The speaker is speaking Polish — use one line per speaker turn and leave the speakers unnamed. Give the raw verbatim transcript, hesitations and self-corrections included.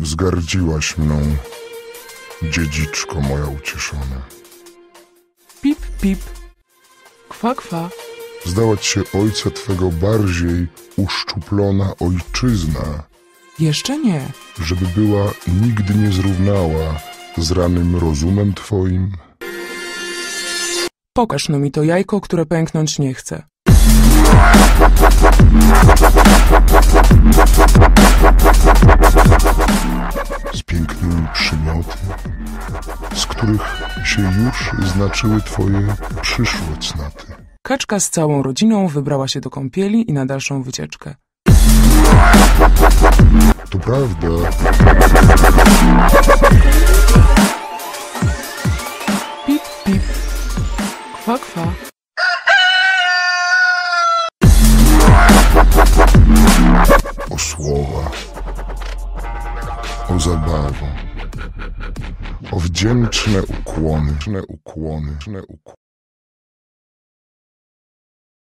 Wzgardziłaś mną, dziedziczko moja ucieszona.
Pip, pip. Kwa, kwa.
Zdała ci się ojca twego bardziej uszczuplona ojczyzna,
Jeszcze nie.
żeby była nigdy nie zrównała z ranym rozumem twoim?
Pokaż no mi to jajko, które pęknąć nie chce.
Z pięknymi przymioty, z których się już znaczyły twoje przyszłe cnoty.
Kaczka z całą rodziną wybrała się do kąpieli i na dalszą wycieczkę.
To prawda,
Pip, pip. Kwa, kwa.
o słowa, o zabawę, o wdzięczne ukłony, ukłony, ukłony.